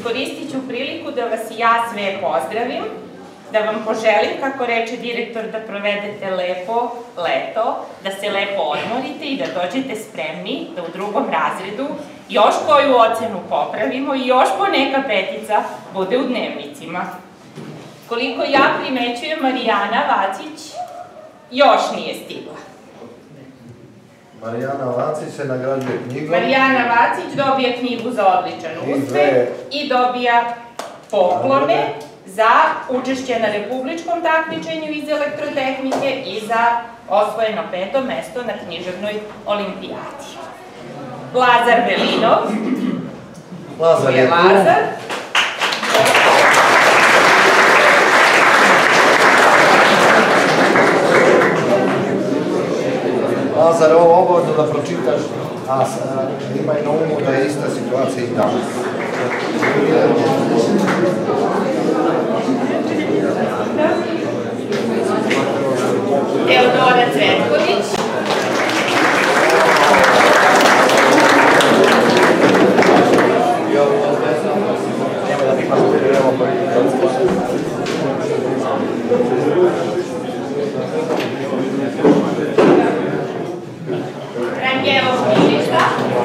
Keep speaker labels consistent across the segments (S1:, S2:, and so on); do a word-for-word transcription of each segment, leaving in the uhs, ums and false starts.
S1: iskoristit ću priliku da vas i ja sve pozdravim, da vam poželim, kako reče direktor, da provedete lepo leto, da se lepo odmorite i da dođete spremni da u drugom razredu još koju ocenu popravimo i još po neka petica bude u dnevnicima. Koliko ja primećujem, Marijana Vacić još nije stigla.
S2: Marijana Vacić se nagrađuje knjigom.
S1: Marijana Vacić dobija knjigu za odličan uspeh i dobija poklone za učešće na republičkom takmičenju iz elektrotehnike i za osvojeno peto mesto na književnoj olimpijadi. Lazar Velinov.
S2: Lazar je tu. Lazar, ovo obavezno da pročitaš, a imaj na umu da je ista situacija i danas.
S1: Teodora Cvetković. Rangelo Špilica.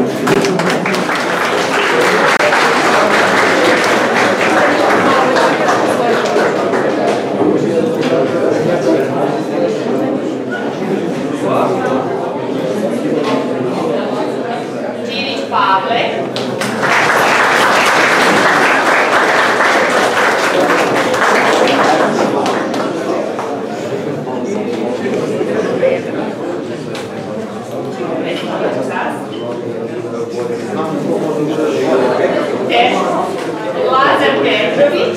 S1: Čirić Pavle. Lazar Petrović.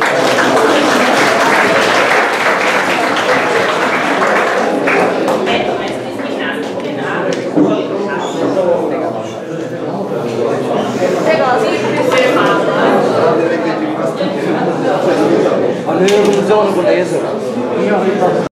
S1: Peto mesto iz gimnastike na koliko časa.
S2: Ali je organizovano kod jezera.